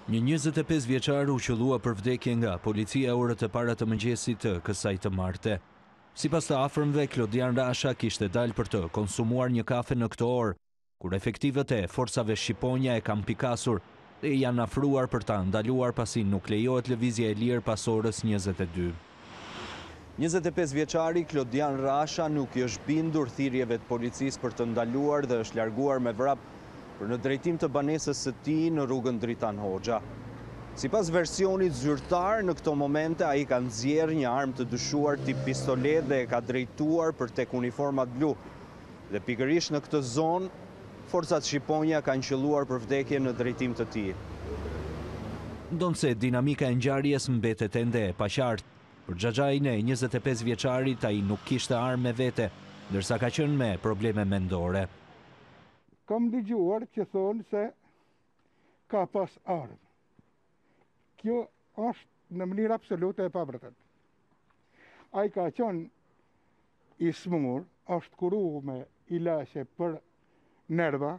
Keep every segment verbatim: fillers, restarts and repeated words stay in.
Një njëzet e pesë vjeçar u qëllua për vdekje nga policia orët e para të mëngjesit të kësaj të marte. Sipas të afërmve, Klodian Rasha kishte dalë për të konsumuar një kafe në këtë orë, kur efektivët e forcave shqiponja e kanë pikasur dhe janë afruar për ta ndaluar pasi nuk lejohet lëvizje e lirë pas orës njëzet e dy. njëzet e pesë vjeçari Klodian Rasha nuk i është bindur thirrjeve të policisë për të ndaluar dhe është larguar me vrap për në drejtim të banesës së tij në rrugën Dritan Hoxha. Sipas versionit zyrtar, në këto momente ai ka nxjerrë një armë të dyshuar tip pistolet dhe e ka drejtuar për tek uniformat blu. Dhe pikërisht në këtë zonë, forcat shqiponja kanë qëlluar për vdekje në drejtim të tij. Ndonse dinamika e ngjarjes mbetet ende e paqartë. Për xhaxhain e njëzet e pesë vjeçarit ai nuk kishte armë me vete, ndërsa ka qenë me probleme mendore. Kam dëgjuar që thonë se ka pas armë. Kjo është në mënyrë absolute e pavërtet. Ai ka qenë i smur, është kuru me ilaçe për nerva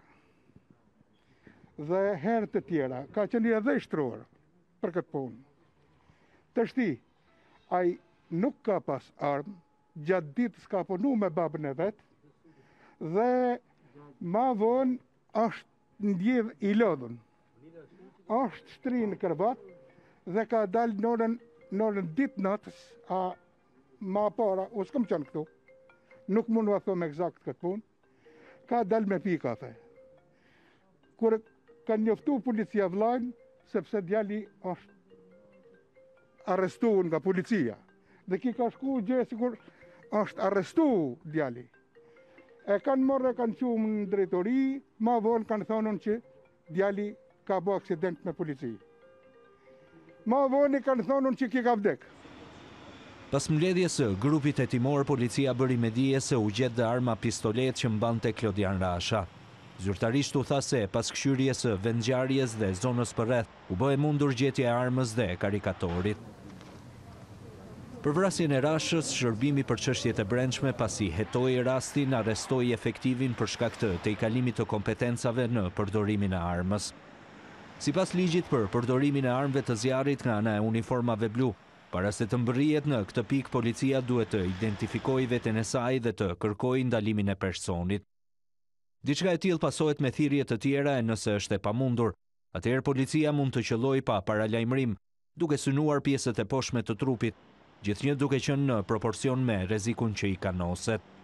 dhe herë të tjera ka qenë edhe i shtruar për këtë punë. Të shti, ai nuk ka pas armë, gjatë ditës ka punu me babën e vetë dhe ma vonë është ndjedh i lodhën. është shtri në kërbat dhe ka dalë në orën ditë natës, a ma para, u s'kam qenë këtu, nuk mundu a thome eksakt këtë punë, ka dalë me pi kafe. Kur ka njoftu policia vllajën, sepse djali është arrestu nga policia, dhe ki ka shku gjë sikur është arrestu djali. E kanë morë e kanë qumë në drejtori, ma vonë kanë thonën që djali ka bo aksident me polici. Ma vonë i kanë thonën që ki ka vdek. Pas mbledhjes së grupit hetimor, policia bëri me dije se u gjet dhe arma pistolet që mbante Klodian Rasha. Zyrtarisht u tha se pas këshyrjes së vendngjarjes dhe zonës përreth, u bë e mundur gjetja e armës dhe karikatorit. Për vrasjen e Rashës, shërbimi për çështjet e brendshme pasi hetoi rastin, arrestoi efektivin për shkak të tejkalimit të kompetencave në përdorimin e armës. Sipas ligjit për përdorimin e armëve të zjarrit nga ana e uniformave blu, para se të mbërrihet në këtë pikë, policia duhet të identifikojë veten e saj dhe të kërkojë ndalimin e personit. Diçka e tillë pasohet me thirrje të tjera e nëse është e pamundur, atëherë policia mund të qëllojë pa paralajmërim, duke synuar pjesët e poshtme të trupit, gjithnjë duke qenë në proporcion me rrezikun që i kanoset.